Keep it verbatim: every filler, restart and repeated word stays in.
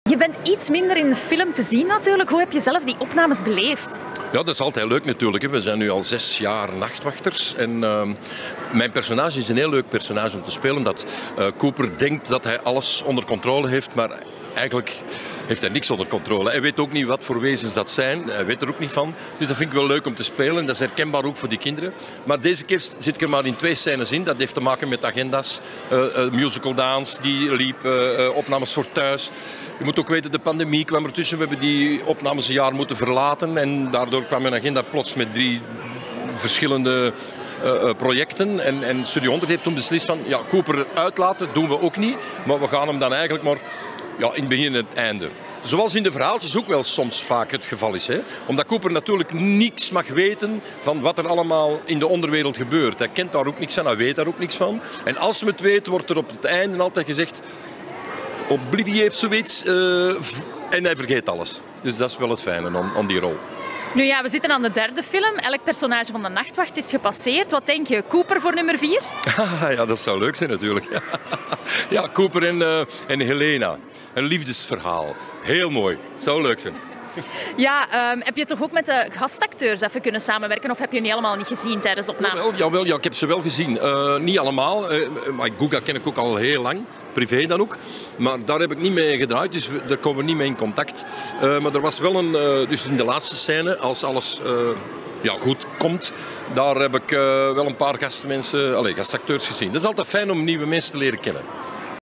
Je bent iets minder in de film te zien natuurlijk. Hoe heb je zelf die opnames beleefd? Ja, dat is altijd leuk natuurlijk. We zijn nu al zes jaar nachtwachters. En uh, mijn personage is een heel leuk personage om te spelen. Omdat uh, Cooper denkt dat hij alles onder controle heeft, maar eigenlijk heeft hij niks onder controle. Hij weet ook niet wat voor wezens dat zijn. Hij weet er ook niet van. Dus dat vind ik wel leuk om te spelen. Dat is herkenbaar ook voor die kinderen. Maar deze keer zit ik er maar in twee scènes in. Dat heeft te maken met agenda's. Uh, uh, musical dance, die liep. Uh, uh, opnames voor thuis. Je moet ook weten, de pandemie kwam ertussen. We hebben die opnames een jaar moeten verlaten. En daardoor kwam mijn agenda plots met drie verschillende uh, uh, projecten. En, en Studio honderd heeft toen beslist van, ja, Cooper uitlaten doen we ook niet. Maar we gaan hem dan eigenlijk maar ja, in het begin en het einde. Zoals in de verhaaltjes ook wel soms vaak het geval is. Hè? Omdat Cooper natuurlijk niks mag weten van wat er allemaal in de onderwereld gebeurt. Hij kent daar ook niks van, hij weet daar ook niks van. En als hij het weet, wordt er op het einde altijd gezegd, Oblivion heeft zoiets uh, en hij vergeet alles. Dus dat is wel het fijne aan, aan die rol. Nu ja, we zitten aan de derde film. Elk personage van de Nachtwacht is gepasseerd. Wat denk je? Cooper voor nummer vier? Ja, dat zou leuk zijn natuurlijk. Ja, Cooper en, uh, en Helena. Een liefdesverhaal. Heel mooi. Zou leuk zijn. Ja, um, heb je toch ook met de gastacteurs even kunnen samenwerken? Of heb je die helemaal niet gezien tijdens opnames? Jawel, jawel, ja, ik heb ze wel gezien. Uh, niet allemaal. Uh, Mike Guga ken ik ook al heel lang. Privé dan ook. Maar daar heb ik niet mee gedraaid, dus daar komen we niet mee in contact. Uh, maar er was wel een... Uh, dus in de laatste scène, als alles uh, ja, goed komt, daar heb ik uh, wel een paar gastmensen, allez, gastacteurs gezien. Dat is altijd fijn om nieuwe mensen te leren kennen.